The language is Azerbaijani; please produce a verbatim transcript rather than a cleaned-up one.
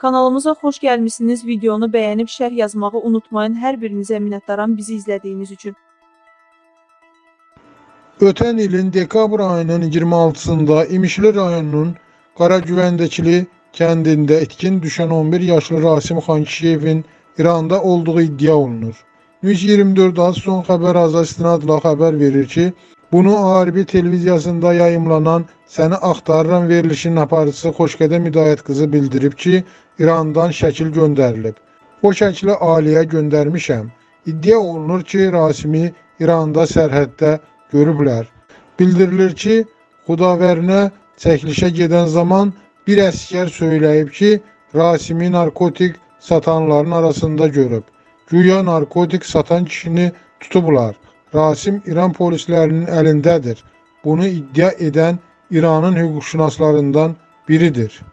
Kanalımıza xoş gəlmişsiniz. Videonu bəyənib şərh yazmağı unutmayın. Hər birinizə minnətdaram bizi izlədiyiniz üçün. Ötən ilin dekabr ayının iyirmi altısında İmişli rayonunun Qaragüvəndəkili kəndində itkin düşən on bir yaşlı Rasim Xankişiyevin İranda olduğu iddia olunur. News iyirmi dörd az son xəbər azə istinadla xəbər verir ki, bunu Aribi televiziyasında yayımlanan Səni Axtarıram verilişinin aparıcısı Xoşqədəm Hidayət qızı bildirib ki, İrandan şəkil göndərilib. O şəkli Aliyə göndərmişəm. İddia olunur ki, Rasimi İranda sərhəddə görüblər. Bildirilir ki, Xudavərinə çəkilişə gedən zaman bir əskər söyləyib ki, Rasimi narkotik satanların arasında görüb. Güya narkotik satan kişini tutublar. Rasim İran polislərinin əlindədir. Bunu iddia edən İranın hüquqşünaslarından biridir.